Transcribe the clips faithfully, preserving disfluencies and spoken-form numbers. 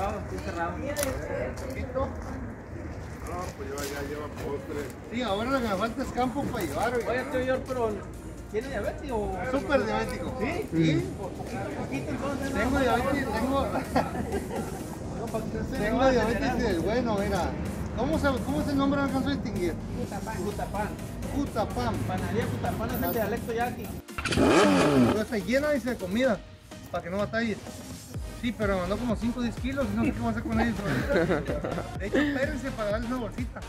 cerrado, estoy cerrado. ¿Poquito? No, pues yo ya lleva postre. Sí, ahora lo que me falta es campo para llevar. Oiga. Oye, tío George, pero ¿tiene diabetes o...? Súper diabético. ¿Sí? Sí. Por poquito, poquito, entonces. Tengo diabetes, tengo... tengo diabetes del bueno, mira. ¿Cómo se, cómo se nombra? No alcanzo a distinguir. Cutapán. Cutapán. Cutapán. Panadería Cutapán es el dialecto yaqui. Pero se llena, dice, de comida, para que no batalle. Sí, pero me mandó como cinco o diez kilos y no sé qué voy a hacer con ellos ahorita. De hecho, espérense para darles una bolsita.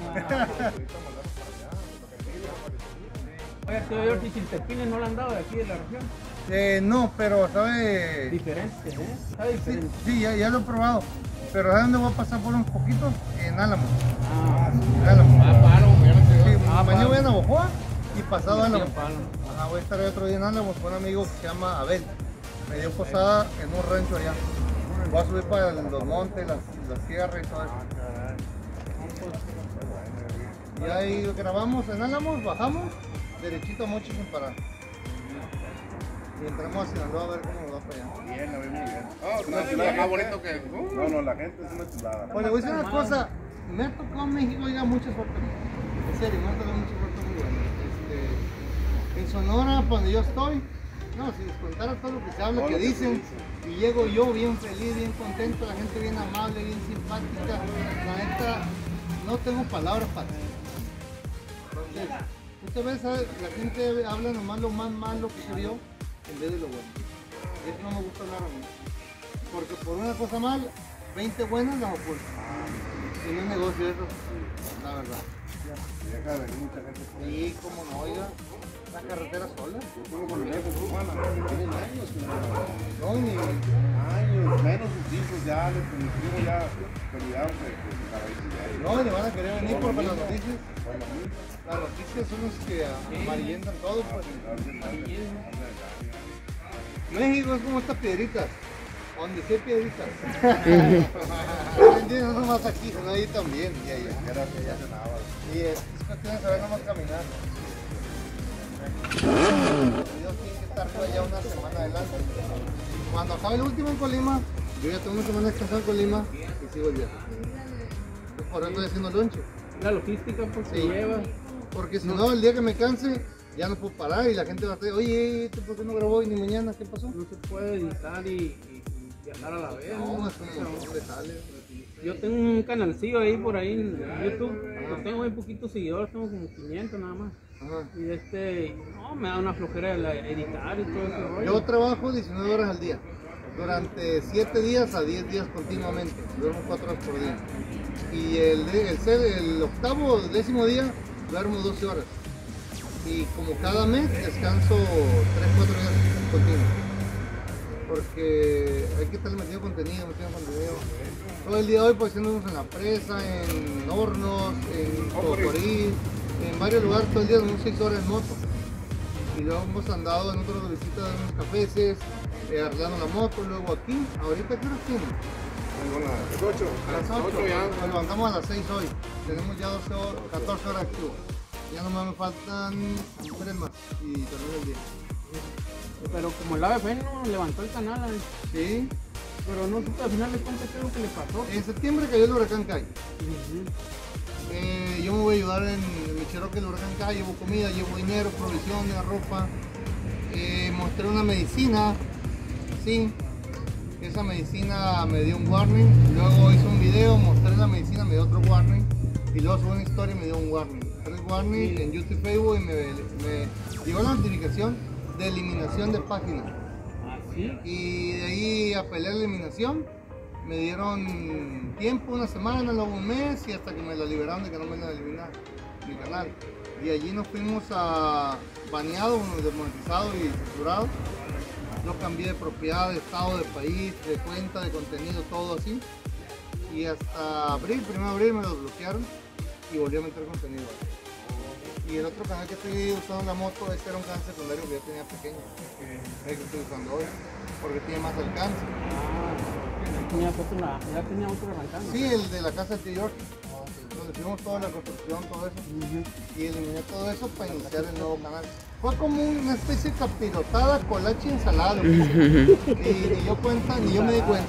Oye, tío George, ¿y chiltepines no le han dado de aquí de la región? Eh, no, pero sabe... Diferente, ¿eh? Sabe Sí, diferente. sí, ya, ya lo he probado. Pero ¿sabes dónde voy a pasar por unos poquitos? En Álamo. Ah, En Álamo. ah, paro, Sí, ah, mañana paro. voy a Navojoa y pasado a Álamo. Sí, palo. Ajá, voy a estar otro día en Álamo con un amigo que se llama Abel. Me dio posada en un rancho allá. Voy a subir para los montes, las, las sierras y todo eso. Y ahí grabamos en Álamos, bajamos, derechito a Mochi sin parar. Y entramos a Sinaloa a ver cómo nos va para allá. Bien, la ve muy bien. Oh, es una chulada más bonito que... No, no, la gente es una chulada. Pues le voy a decir una cosa, me ha tocado en México, oiga, mucha suerte. En serio, me ha tocado mucha suerte muy buena. Este, en Sonora, cuando yo estoy, no, si les contara todo lo que se habla, Todo que lo que dicen, se y llego yo bien feliz, bien contento, la gente bien amable, bien simpática, la neta, no tengo palabras para ti. Entonces, muchas veces ¿sabes? La gente habla nomás lo más malo que se vio en vez de lo bueno. Y eso no me gusta hablar a mí. Porque por una cosa mal, veinte buenas las ocultan. Y no es negocio eso, la verdad. Y deja de venir mucha gente. Y como no, oiga, la carretera sola. Yo tengo familiares en Tijuana, que tienen años que no... No, ni... Años, menos sus hijos ya, los mis primos ya se olvidaron que sus raíces ya... No, ni van a querer venir porque las noticias, Bueno, a mí, las noticias son los que amarillentan todo, pues. México es como estas piedritas, donde sí hay piedritas. No nomás aquí, sino ahí también. Y allá. Gracias, ya se nada. Y es, es cuestión de saber nomás caminar. Dios tiene que estar por allá una semana adelante. Cuando acabe el último en Colima, yo ya tengo una semana descansada en Colima y sigo el viaje. Por eso estoy haciendo lonche. La logística, pues, se Sí. lleva. Porque si no, el día que me canse, ya no puedo parar y la gente va a decir, oye, ¿tú por qué no grabó hoy ni mañana? ¿Qué pasó? No se puede editar y, y, y viajar a la vez. No, es un montón de sales. Yo tengo un canalcillo ahí por ahí en YouTube. Yo tengo muy poquitos seguidores, tengo como quinientos nada más. Ajá. Y este, no, me da una flojera de la- editar y todo ese rollo. Yo trabajo diecinueve horas al día, durante siete días a diez días continuamente, duermo cuatro horas por día. Y el, de- el, ser- el octavo, décimo día, duermo doce horas. Y como cada mes descanso tres cuatro días continuos. Porque hay que estar metiendo contenido, metiendo contenido. Todo el día de hoy pues andamos en la presa, en hornos, en Cocorí, en varios lugares todo el día, unos seis horas en moto. Y luego hemos andado en otras visitas de unos cafeses, eh, arreglando la moto, luego aquí. Ahorita ¿qué hora tiene? Tengo las ocho. A las ocho. ya. Nos levantamos a las seis hoy. Tenemos ya doce horas, catorce horas activos. Ya nomás me faltan tres más y termino el día. Pero como el A B F no levantó el canal, ¿eh? Sí. Pero no supe al final de cuentas qué es lo que le pasó. En septiembre cayó el huracán Kai. Ujú. Eh, yo me voy a ayudar en, en mi Cherokee, el huracán Kai. Llevo comida, llevo dinero, provisiones, ropa. Eh, mostré una medicina. Sí. Esa medicina me dio un warning. Luego hice un video, mostré la medicina, me dio otro warning. Y luego subí una historia y me dio un warning. Tres warnings en YouTube, Facebook y me, me llegó la notificación de eliminación de página. Así. Y de ahí apelé a la eliminación. Me dieron tiempo, una semana, luego un mes y hasta que me la liberaron de que no me la eliminar mi canal. Y allí nos fuimos a baneado, desmonetizado y censurado. Lo cambié de propiedad, de estado, de país, de cuenta, de contenido, todo así. Y hasta abril, primero de abril me lo bloquearon y volví a meter contenido. Y el otro canal que estoy usando en la moto, este era un canal secundario que yo tenía pequeño, el que estoy usando hoy, porque tiene más alcance. Ah, tenía otro, la- ya tenía otro arrancando. Sí, el de la casa de York. No donde hicimos toda la construcción, todo eso. Uh-huh. Y eliminé todo eso para iniciar el nuevo canal. Fue como una especie de capirotada, colache y ensalada. Lo que y ni yo cuenta, ni yo me di cuenta.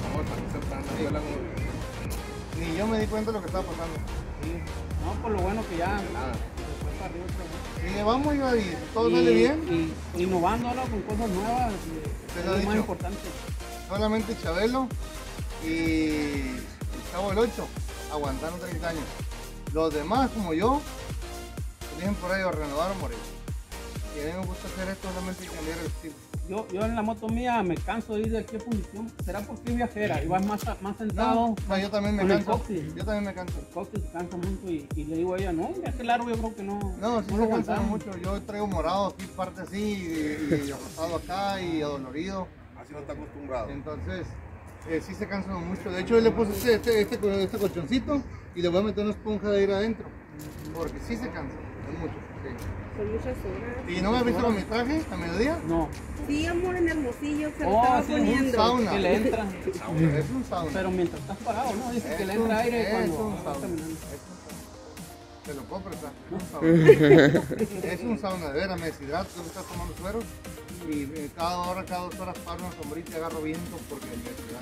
Sí. Ni yo me di cuenta de lo que estaba pasando. Sí. No, por lo bueno que ya nada. Se fue para arriba otra vez. Y le vamos y todo y, sale bien. Y innovando ahora con cosas nuevas. Es lo lo más importante. Solamente Chabelo y el Chavo del ocho aguantaron treinta años. Los demás, como yo, eligen por ahí o renovar o morir. Y a mí me gusta hacer esto, solamente cambiar el estilo. Yo, yo en la moto mía me canso de ir de aquí a fundición. ¿Será porque es viajera? Y vas más, más sentado. No, no, yo también me canso. Yo también me canso. El coxis se cansa mucho y, y le digo a ella, no, un viaje largo yo creo que no. No, sí no se lo cansa aguantamos mucho. Yo traigo morado aquí, parte así, y, y rosado acá, y adolorido. Así no está acostumbrado. Entonces, eh, sí se cansa mucho. De hecho, yo le puse este, este, este, este colchoncito y le voy a meter una esponja de aire adentro. Porque sí se cansa, es mucho. Sí. Son muchas horas. ¿Y no me has visto con mi traje a mediodía? No. Sí, amor, en Hermosillo se lo Oh, estaba sí, poniendo. un sauna. Que le entra. Es un sauna. Pero mientras estás parado, ¿no? Dice Es que le un- entra aire es cuando un estás sauna. caminando. Es un sauna. Te lo puedo prestar. Es un sauna. Es un sauna, de veras, me deshidrato, tengo que estar tomando sueros. Y eh, cada hora, cada dos horas paro una sombrita y agarro viento porque me deshidrato.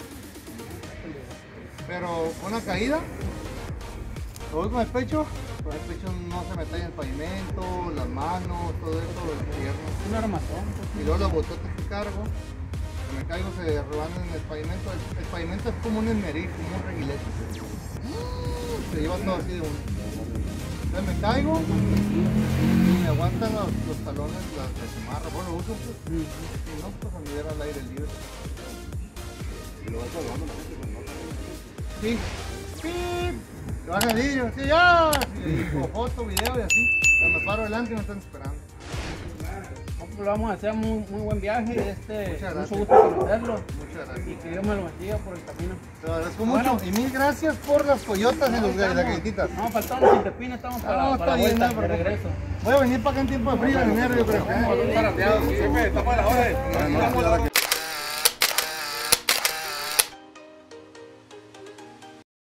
Pero con una caída, lo voy con el pecho, con el pecho no se me talla el pavimento, las manos, todo eso, las piernas. Un armazón. Y luego los bototes que cargo, que me caigo, se rebanan en el pavimento. El, el pavimento es como un esmeril, como un reguilete. Se lleva todo así de uno. Entonces me caigo y me aguantan los, los talones, las de cimarra. Bueno, lo uso pues, si no, pues a mirar al aire libre. Y lo vas saludando a la gente con nota. Sí, sí, te bajan el vídeo, sí, ya, y con foto, video y así. Pero me paro adelante y me están esperando. Lo vamos a hacer muy, muy buen viaje. Este, Muchas gracias. mucho gusto conocerlo. Muchas gracias. Y que Dios me lo bendiga por el camino. Te lo agradezco mucho Bueno. y mil gracias por las coyotas y los Estamos- galletitas. No, faltamos Chiltepín, estamos para, No, para la está bien, vuelta, no, de pero- regreso. Voy a venir para acá en tiempo de frío en enero, yo creo. Estamos a la hora. Bueno,